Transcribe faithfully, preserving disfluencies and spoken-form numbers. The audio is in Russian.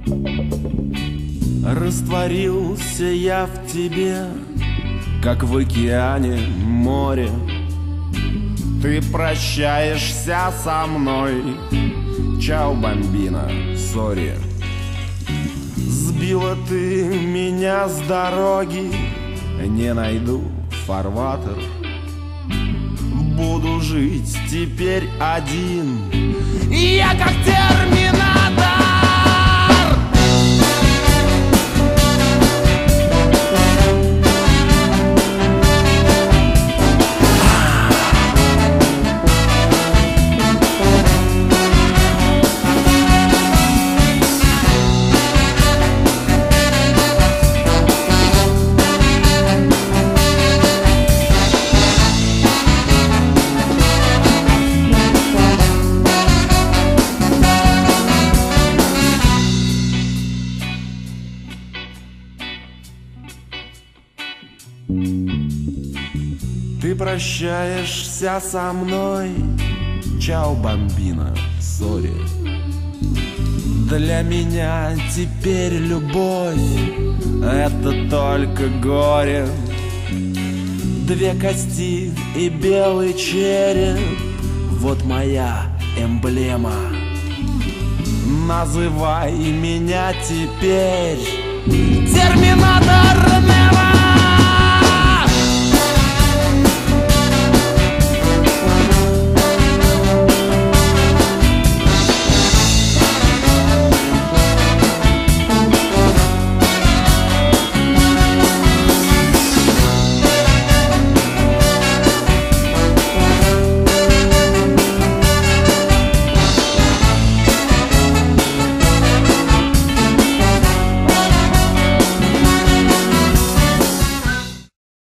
Растворился я в тебе, как в океане море. Ты прощаешься со мной. Чао, бомбина, сори. Сбила ты меня с дороги, не найду фарватер. Буду жить теперь один, я как терминатор. Ты прощаешься со мной. Чао, бомбина, сори. Для меня теперь любовь — это только горе. Две кости и белый череп — вот моя эмблема. Называй меня теперь терминатор.